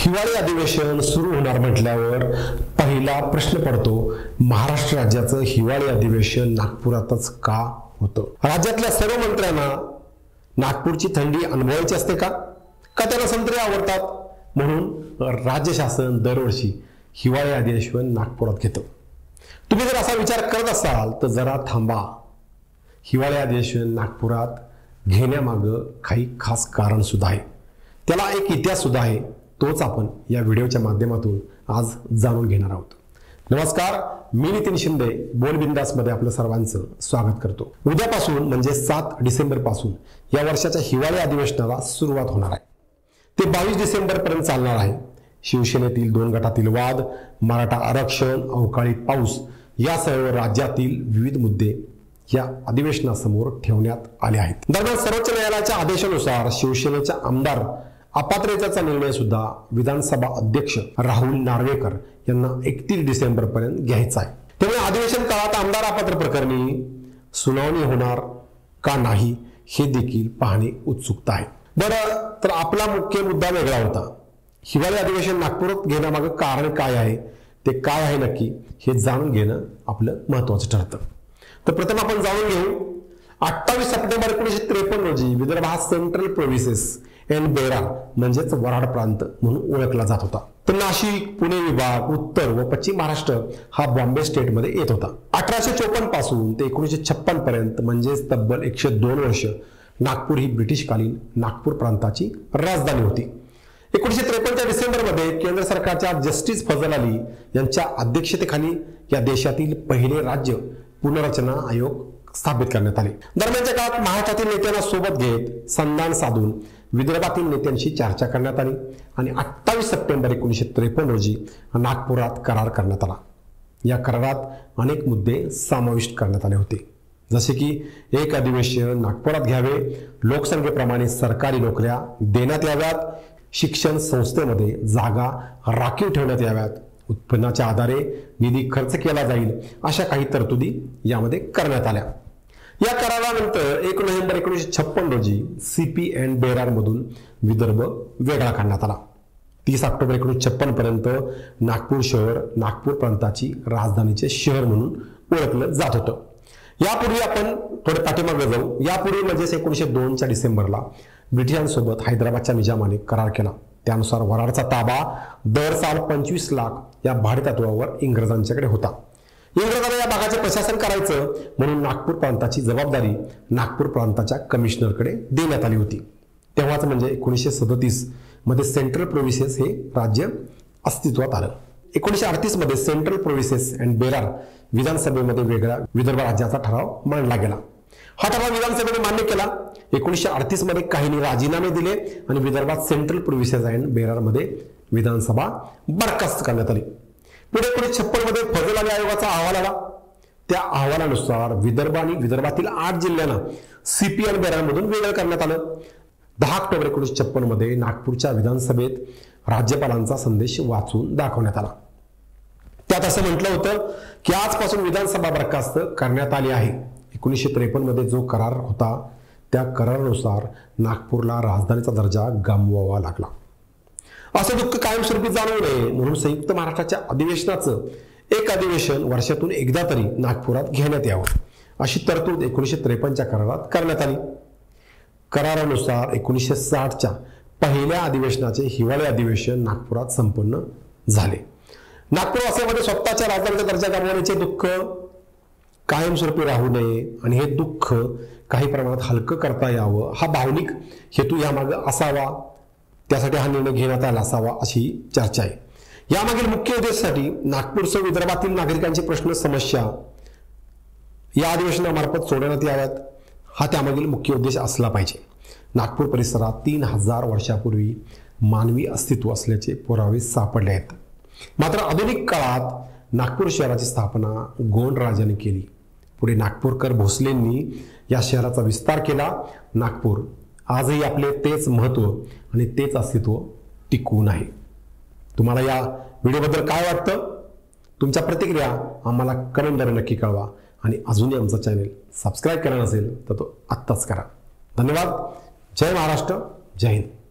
हिवाळी अधिवेशन सुरू होणार म्हटल्यावर पहिला प्रश्न पडतो, महाराष्ट्र राज्याचं हिवाळी अधिवेशन नागपुरातच का होतं? राज्यातल्या सर्व मंत्र्यांना नागपूरची थंडी अनुभवायची असते का त्यांना संत्री आवडतात? म्हणून राज्य शासन दरवर्षी हिवाळी अधिवेशन नागपुरात घेतं. तुम्ही जर असा विचार करत असाल तर जरा थांबा. हिवाळी अधिवेशन नागपुरात घेण्यामागं काही खास कारण सुद्धा आहे. त्याला एक इतिहास सुद्धा आहे. तोच आपण या व्हिडिओच्या माध्यमातून आज जाणून घेणार आहोत. नमस्कार, मी नितीन शिंदे बोल बिंदास मध्ये आपलं सर्वांचं स्वागत करतो. उद्यापासून म्हणजे 7 डिसेंबर पासून या वर्षाच्या हिवाळी अधिवेशनाला सुरुवात होणार आहे. ते 22 डिसेंबर पर्यंत चालणार आहे. शिवसेनेतील 2 गटातील वाद, मराठा आरक्षण, अवकाळी पाऊस यासह राज्यातील विविध मुद्दे या अधिवेशनासमोर ठेवण्यात आले आहेत. दरम्यान सर्वोच्च न्यायालयाच्या आदेशानुसार शिवसेनेच्या आमदार अपात्रतेचा निर्णय सुद्धा विधानसभा अध्यक्ष राहुल नार्वेकर यांना 31 डिसेंबर पर्यंत घ्यायचा आहे. त्यामुळे अधिवेशन काळात आमदार अपात्र प्रकरणी सुनावणी होणार का नाही हे देखील पाहणे उत्सुकता आहे. बरं, तर आपला मुख्य मुद्दा वेगळा होता. हिवाळी अधिवेशन नागपुरात घेण्यामागं कारण काय आहे, ते काय आहे नक्की हे जाणून घेणं आपलं महत्वाचं ठरतं. तर प्रथम आपण जाणून घेऊ. 28 सप्टेंबर 1953 रोजी विदर्भ हा सेंट्रल प्रोव्हिन्सेस एंड बेरार म्हणजेच वऱ्हाड प्रांत म्हणून ओळखला जात होता. तर नाशिक, पुणे विभाग, उत्तर व पश्चिम महाराष्ट्र हा बॉम्बे स्टेटमध्ये येत होता. 1854 पासून ते 1956 पर्यंत म्हणजेच तब्बल 102 वर्ष नागपूर ही ब्रिटिशकालीन नागपूर प्रांताची राजधानी होती. 1953 डिसेंबरमध्ये केंद्र सरकारच्या जस्टिस फजल अली यांच्या अध्यक्षतेखाली या देशातील पहिले राज्य पुनर्रचना आयोग स्थापित करण्यात आले. दरम्यानच्या काळात महाराष्ट्रातील नेत्यांना सोबत घेत संधान साधून विदर्भातील नेत्यांशी चर्चा करण्यात आली आणि 28 सप्टेंबर 1953 रोजी नागपुरात करार करण्यात आला. या करारात अनेक मुद्दे समाविष्ट करण्यात आले होते, जसे की एक अधिवेशन नागपुरात घ्यावे, लोकसंख्येप्रमाणे सरकारी नोकऱ्या देण्यात याव्यात, शिक्षण संस्थेमध्ये जागा राखीव ठेवण्यात याव्यात, उत्पन्नाच्या आधारे निधी खर्च केला जाईल, अशा काही तरतुदी यामध्ये करण्यात आल्या. या करारानंतर 1 नोव्हेंबर 1956 रोजी सीपी अँड बेरार मधून विदर्भ वेगळा काढण्यात आला. 30 ऑक्टोबर 1956 पर्यंत नागपूर शहर नागपूर प्रांताची राजधानीचे शहर म्हणून ओळखलं जात होतं. यापूर्वी आपण थोडे पाठीमागे जाऊ. यापूर्वी म्हणजे 1902च्या डिसेंबरला ब्रिटिशांसोबत हैदराबादच्या निजामाने करार केला. त्यानुसार वऱ्हाडचा ताबा दर साल 25 लाख या भाडेतत्वावर इंग्रजांच्याकडे होता. इंग्रजांना या भागाचे प्रशासन करायचं म्हणून नागपूर प्रांताची जबाबदारी नागपूर प्रांताच्या कमिशनरकडे देण्यात आली होती. तेव्हाच म्हणजे 1937 मध्ये सेंट्रल प्रोव्हिन्सेस हे राज्य अस्तित्वात आलं. 1938 मध्ये सेंट्रल प्रोव्हिन्सेस अँड बेरार विधानसभेमध्ये वेगळा विदर्भ राज्याचा ठराव मांडला गेला. हा ठराव विधानसभेने मान्य केला. 1938 मध्ये काहींनी राजीनामे दिले आणि विदर्भात सेंट्रल प्रोव्हिन्सेस अँड बेरार मध्ये विधानसभा बरखास्त करण्यात आली. पुढे 1956 मध्ये फजल अली आयोगाचा अहवाल आला. त्या अहवालानुसार विदर्भ आणि विदर्भातील 8 जिल्ह्यांना सीपी आणि बेरार मधून वेगळं करण्यात आलं. 10 ऑक्टोबर 1956 मध्ये नागपूरच्या विधानसभेत राज्यपालांचा संदेश वाचून दाखवण्यात आला. त्यात असं म्हटलं होतं की आजपासून विधानसभा बरखास्त करण्यात आली आहे. 1953 मध्ये जो करार होता त्या करारानुसार नागपूरला राजधानीचा दर्जा गमवावा लागला. असं दुःख कायमस्वरूपी जाणवू नये म्हणून संयुक्त महाराष्ट्राच्या अधिवेशनाचं एक अधिवेशन वर्षातून एकदा तरी नागपुरात घेण्यात यावं अशी तरतूद 1953च्या करारात करण्यात आली. करारानुसार 1960च्या पहिल्या अधिवेशनाचे हिवाळी अधिवेशन नागपुरात संपन्न झाले. नागपूरवासियांमध्ये स्वतःच्या राजधानीचा दर्जा गमावण्याचे दुःख कायमस्वरूपी राहू नये आणि हे दुःख काही प्रमाणात हलकं करता यावं हा भावनिक हेतू यामागे असावा, त्यासाठी हा निर्णय घेण्यात आला असावा अशी चर्चा आहे. यामागील मुख्य उद्देशासाठी नागपूरसह विदर्भातील नागरिकांचे प्रश्न समस्या या अधिवेशनामार्फत सोडवण्यात याव्यात हा त्यामागील मुख्य उद्देश असला पाहिजे. नागपूर परिसरात 3000 वर्षापूर्वी मानवी अस्तित्व असल्याचे पुरावे सापडले आहेत. मात्र आधुनिक काळात नागपूर शहराची स्थापना गोंड राजाने केली. पुढे नागपूरकर भोसलेंनी या शहराचा विस्तार केला. नागपूर आजही आपले तेच महत्त्व आणि तेच अस्तित्व टिकवून आहे. तुम्हाला या व्हिडिओबद्दल काय वाटतं? तुमच्या प्रतिक्रिया आम्हाला कमेंटद्वारे नक्की कळवा आणि अजूनही आमचा चॅनल सबस्क्राईब केला नसेल तर तो आत्ताच करा. धन्यवाद. जय महाराष्ट्र, जय हिंद.